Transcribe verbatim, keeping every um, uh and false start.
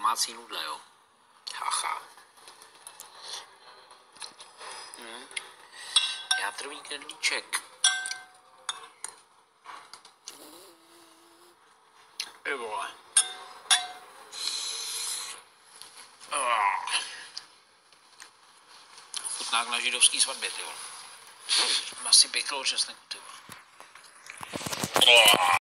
domácí nudle, jo. Haha. Hm. Játrový knedlíček. Ty vole. Oh. Chutnák na židovský svatbě, ty vole. Asi pěklo česneku, ty vole. Oh.